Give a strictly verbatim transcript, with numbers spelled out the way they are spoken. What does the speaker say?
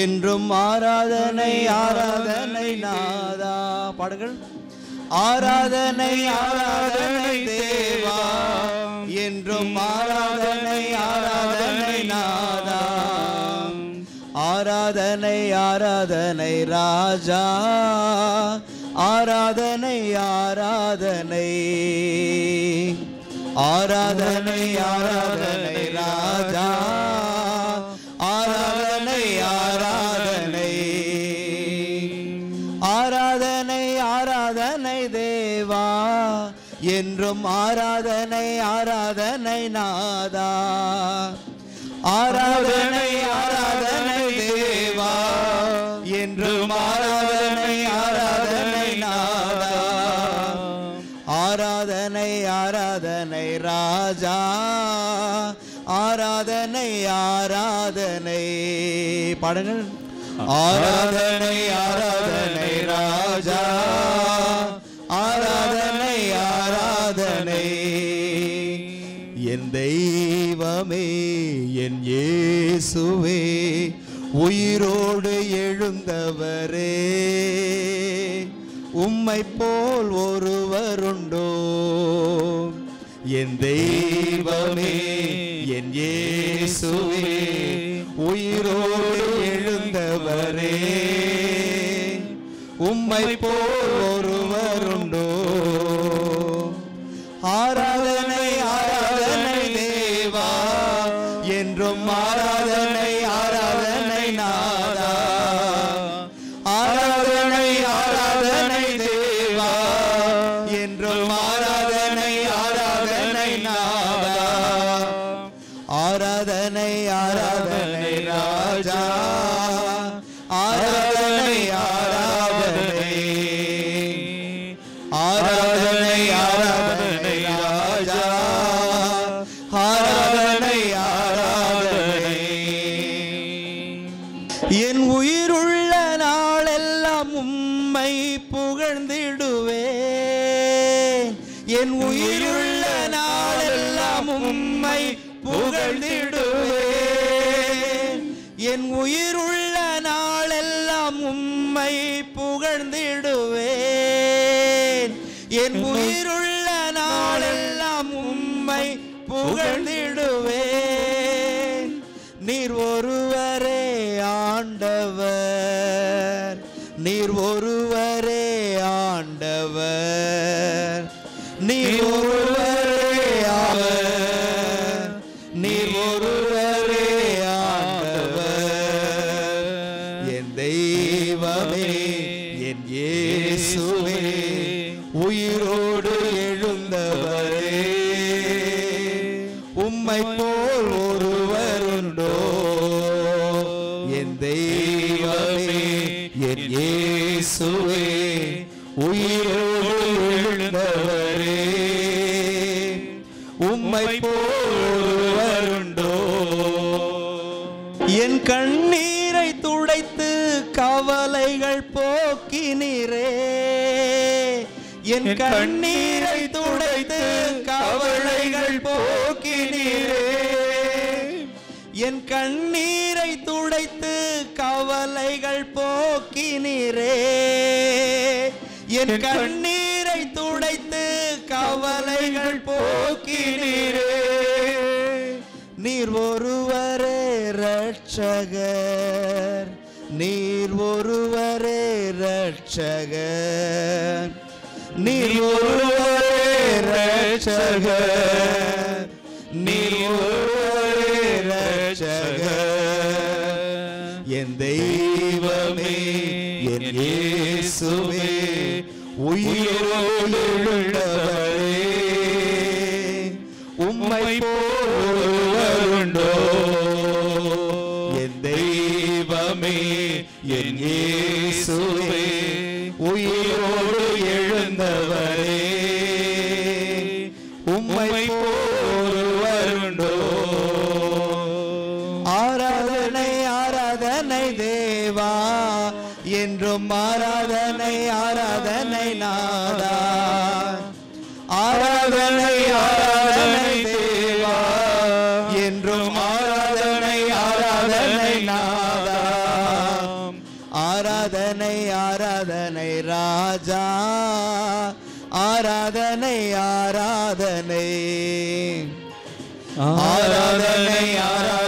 என்றும் ஆராதனை ஆராதனை நாதா. பாடுங்கள். ஆராதனை ஆராதனை தேவா, என்றும் ஆராதனை ஆராதனை நாதா. ஆராதனை ஆராதனை ராஜா, ஆராதனை ஆராதனை. ஆராதனை ஆராதனை ராஜா, ஆராதனை ஆராதனை. ஆராதனை ஆராதனை தேவா, என்றும் ஆராதனை ஆராதனை நாதா. ஆராதனை ஆராதனை தேவா, என்றும் ஆராதனை ஆராதனை நாதா. ஆராதனை ஆராதனை ராஜா, ஆராதனை ஆராதனை. பாடுங்கள். ஆராதனை ஆராதனை ராஜா, ஆராதனை ஆராதனை. என் தெய்வமே என் இயேசுவே, உயிரோடு எழுந்தவரே, உம்மை போல் ஒருவருண்டோ. என் தெய்வமே என் இயேசுவே, உயிரோடு எழுந்தவரே, உம்மை போல் ஒருவருண்டோ. ஆராதனை ஆராதனை தேவா, என்றும் ஆராதனை ஆராதனை நாதா. ஆராதனை ஆராதனை தேவா, என்றும் ஆராதனை ஆராதனை நாதா. ஆராதனை ஆராதனை ராஜா, ஆராதனை ஆராதனை. ஆராதனை ஆராதனை ராஜா, ஆராதனை ஆராதனை. என் உயிருள்ள நாளெல்லாம் உம்மை புகழ்ந்திடுவேன். என் உயிருள்ள நாளெல்லாம் உம்மை புகழ்ந்திடுவேன். என் உயிருள்ள நாளெல்லாம் உம்மை புகழ்ந்திடுவேன். என் உயிருள்ள நாளெல்லாம் உம்மை புகழ்ந்திடுவேன். நீர் ஒருவரே ஆண்டவர், நீர் ஒருவரே ஆண்டவர், நீர் ஒருவரே ஆவர், நீர் ஒருவரே ஆண்டவர். என் தெய்வமே என் இயேசுவே, உயிரோடு எழுந்தவரே, உம்மை போல் ஒருவருண்டோ. என் தெய்வமே என் இயேசுவே, உயிரோடு எழுந்தவரே, உம்மை போல் ஒருவருண்டோ. என் கண்ணீரை துடைத்து கவலைகள் போக்கினீரே. என் கண்ணீரை துடைத்து கவலைகள் போக்கினீரே. என் கண்ணீரை துடைத்து கவலைகள் போக்கினீரே. என் கண்ணீரை துடைத்து கவலைகள் போக்கினீரே. நீர் ஒருவரே இரட்சகர், நீர் ஒருவரே இரட்சகர், நீர் ஒருவரே இரட்சகர், நீர் ஒருவரே இரட்சகர். என் தெய்வமே என் இயேசுவே, உயிரோடு எழுந்தவரே, உம்மை போல் ஒருவருண்டோ. என் தெய்வமே என் இயேசுவே, உயிரோடு எழுந்தவரே, உம்மை போல் ஒருவருண்டோ. ஆராதனை ஆராதனை தேவா, என்றும் ஆராதனை ஆராதனை நாதா. ஆராதனை ஆராதனை தேவா, என்றும் ஆராதனை ஆராதனை நாதா. ராஜா ஆராதனை ஆராதனை ஆராதனை ஆராதனை